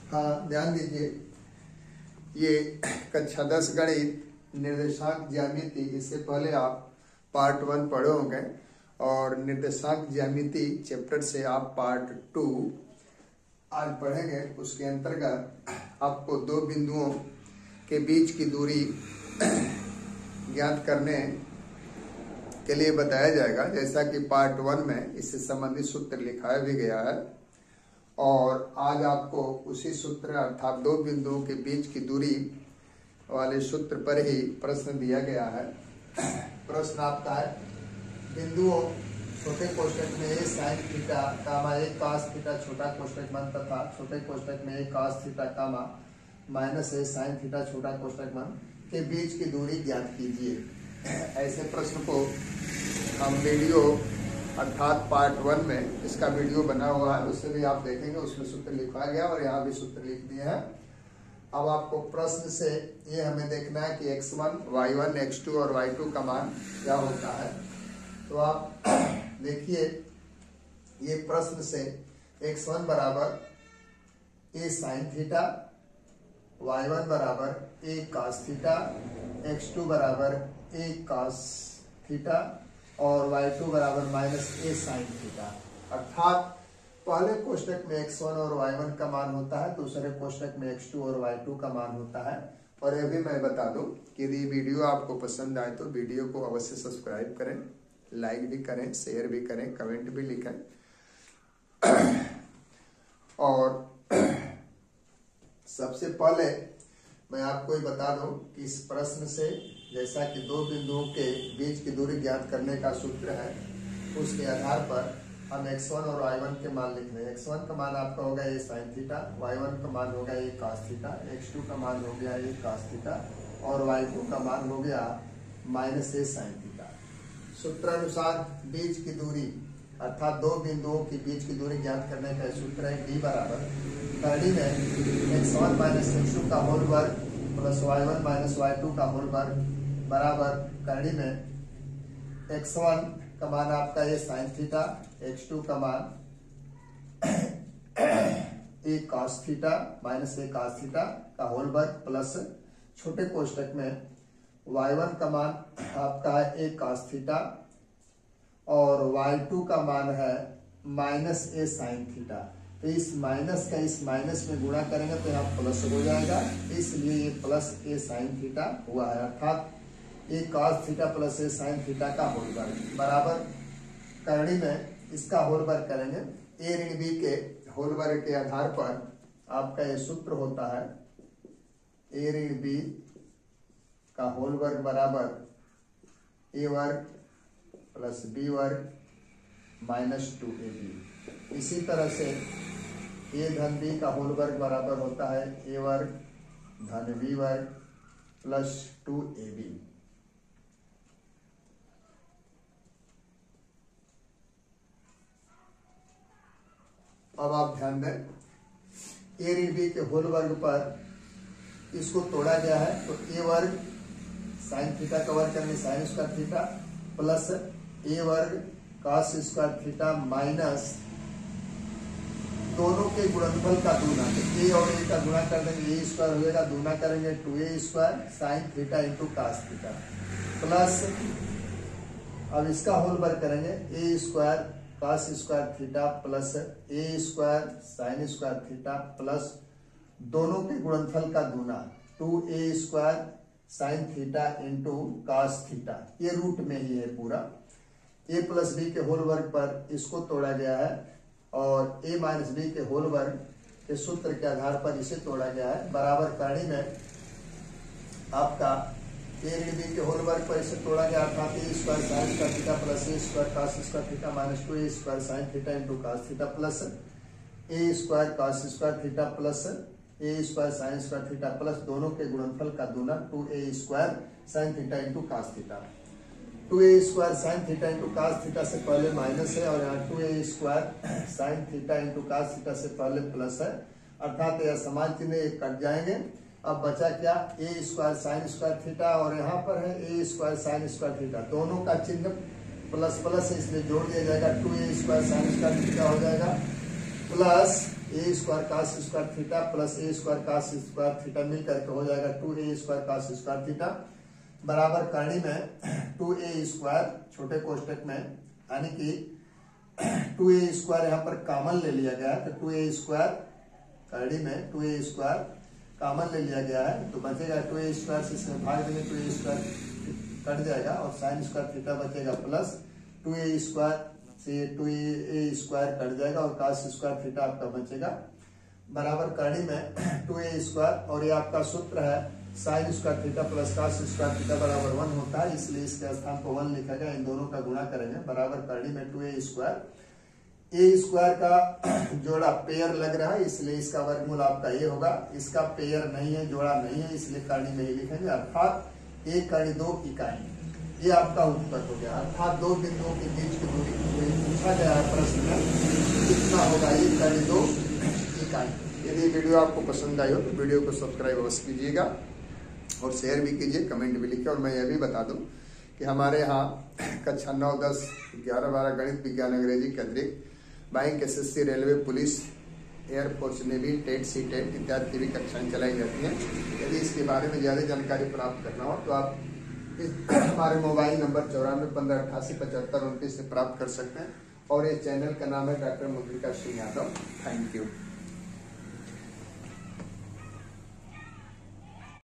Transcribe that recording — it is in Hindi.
हाँ, ध्यान दीजिए, ये कक्षा 10 गणित निर्देशांक ज्यामिति, इससे पहले आप पार्ट 1 पढ़े होंगे और निर्देशांक ज्यामिति चैप्टर से आप पार्ट 2 आज पढ़ेंगे। उसके अंतर्गत आपको दो बिंदुओं के बीच की दूरी ज्ञात करने के लिए बताया जाएगा, जैसा कि पार्ट 1 में इससे संबंधित सूत्र लिखाया भी गया है। और आज आपको उसी सूत्र अर्थात दो बिंदुओं के बीच की दूरी वाले सूत्र पर ही प्रश्न दिया गया है। प्रश्न आपका है, बिंदुओं छोटे कोष्टक में a sine theta comma a cos theta छोटा कोष्टक बंद तथा छोटे कोष्टक में a cos theta comma minus a sine theta छोटा कोष्टक बंद के बीच की दूरी ज्ञात कीजिए। ऐसे प्रश्न को हम वीडियो अर्थात पार्ट 1 में इसका वीडियो बना हुआ है, उससे भी आप देखेंगे, उसमें सूत्र लिखा गया और यहाँ भी सूत्र लिख दिए हैं। अब आपको प्रश्न से ये हमें देखना है कि x1, y1, x2 और y2 का मान क्या होता है। तो आप देखिए, ये प्रश्न से x1 बराबर a साइन थीटा, y1 बराबर a कास थीटा, x2 बराबर a कास थीटा और y2 बराबर माइनस a साइन थीटा। अर्थात पहले कोष्टक में x1 और y1 का मान होता है, दूसरे कोष्टक में x2 और y2 का मान होता है। और यह भी मैं बता दूं कि यदि वीडियो आपको पसंद आए तो वीडियो को अवश्य सब्सक्राइब करें, लाइक भी करें, शेयर भी करें, कमेंट भी लिखें। और सबसे पहले मैं आपको ये बता दूं कि इस प्रश्न से जैसा कि दो बिंदुओं के बीच की दूरी ज्ञात करने का सूत्र है, उसके आधार पर हम x1 और y1 के मान लिख रहे हैं। x1 का मान आपका होगा a साइन थीटा, y1 का मान होगा a कास थीटा, x2 का मान हो गया a कास थीटा और y2 का मान हो गया माइनस a साइन थीटा। सूत्रानुसार बीच की दूरी अर्थात दो बिंदुओं के बीच की दूरी ज्ञात करने का सूत्र है d बराबर कड़ी में x1 माइनस x2 का होल वर्ग प्लस y1 माइनस y2 का होल वर्ग बराबर कड़ी में x1 का मान आपका a साइन थीटा, x2 का मान a cos theta minus a cos theta का होल वर्ग प्लस छोटे कोष्टक में y1 का मान आपका है a cos थीटा और y2 का मान है माइनस a साइन थीटा। तो इस माइनस का इस माइनस में गुणा करेंगे तो यहाँ प्लस हो जाएगा, इसलिए ये प्लस a साइन थीटा हुआ है। अर्थात a cos theta plus a sine theta का होल वर्ग बराबर करणी में इसका होल वर्ग करेंगे। a ऋण b के होल वर्ग के आधार पर आपका ये सूत्र होता है a ऋण b का होल वर्ग बराबर a वर्ग प्लस b वर्ग माइनस 2ab। इसी तरह से a धन b का होल वर्ग बराबर होता है a वर्ग धन b वर्ग प्लस 2ab। अब आप ध्यान दें, a ऋण b के होल वर्ग पर इसको तोड़ा गया है, तो a वर्ग साइन थीटा का वर्ग करेंगे sine square theta plus a वर्ग कास स्क्वायर थीटा माइनस दोनों के गुणनफल का दूना। तो a और a का गुणा कर देंगे, a स्क्वायर हो जाएगा, दूना करेंगे 2a square sine theta into cos theta plus अब इसका होल वर्ग करेंगे a square cos square theta plus a square sine square theta plus दोनों के गुणनफल का दूना 2a square sine theta into cos theta. ये रूट में ही है पूरा। a प्लस b के होल वर्ग पर इसको तोड़ा गया है और a माइनस b के होल वर्ग के सूत्र के आधार पर इसे तोड़ा गया है बराबर करणी में आपका a ऋण b के होल वर्ग पर इसे तोड़ा गया अर्थात a square sine square theta plus a square cos square theta minus 2a square sine theta into cos theta plus a square cos square theta plus a square sine square theta plus दोनों के गुणनफल का दूना 2a square sine theta into cos theta. 2a square sine theta into cos theta से पहले माइनस है और यहाँ 2a square sine theta into cos theta से पहले प्लस है, अर्थात यह समान चिन्ह कट जाएंगे। अब बचा क्या, a square sine square theta और यहाँ पर है a square sine square theta, दोनों का चिन्ह प्लस प्लस है इसलिए जोड़ दिया जाएगा। 2a square sine square theta हो जाएगा plus a A square cos square theta plus A square cos square theta मिल करके हो जाएगा 2a square cos square theta बराबर करनी में 2a स्क्वायर छोटे कोष्टक में यानी कि 2a स्क्वायर यहाँ पर कॉमन ले लिया गया है तो 2a स्क्वायर करनी में 2a स्क्वायर कॉमन ले लिया गया है तो बचेगा 2a स्क्वायर से इसमें भाग देंगे 2a स्क्वायर कट जाएगा और साइन स्क्वायर थीटा बचेगा प्लस 2a स्क्वायर से 2a स्क्वायर कट जाएगा और कास स्क्वायर थीटा आपका बचेगा बराबर करनी में 2a स्क्वायर और ये आपका सूत्र है sine square theta plus cos square theta बराबर 1 होता है इसलिए इसके स्थान पर 1 लिखा गया इन दोनों का गुणा करेंगे बराबर करनी में 2a स्क्वायर ए स्क्वायर का जोड़ा पेयर लग रहा है इसलिए इसका वर्गमूल आपका ये होगा इसका पेयर नहीं है जोड़ा नहीं है इसलिए करनी में ये लिखेंगे अर्थात एक करनी 2 इकाई ये आपका उत्तर हो गया अर्थात दो बिंदुओं के बीच की दूरी पूछा गया है प्रश्न में कितना होगा एक करनी 2 इकाई। यदि वीडियो आपको पसंद आई हो तो वीडियो को सब्सक्राइब अवश्य कीजिएगा और शेयर भी कीजिए कमेंट भी लिखिए और मैं यह भी बता दूं कि हमारे यहाँ कक्षा 9, 10, 11, 12 गणित विज्ञान अंग्रेजी के अतिरिक्त bank SSC railway police air force navy TET CTET इत्यादि की भी कक्षाएं चलाई जाती हैं। यदि इसके बारे में ज़्यादा जानकारी प्राप्त करना हो तो आप हमारे मोबाइल नंबर 9415887529 से प्राप्त कर सकते हैं और इस चैनल का नाम है डॉक्टर मुद्रिका सिंह यादव। Thank you.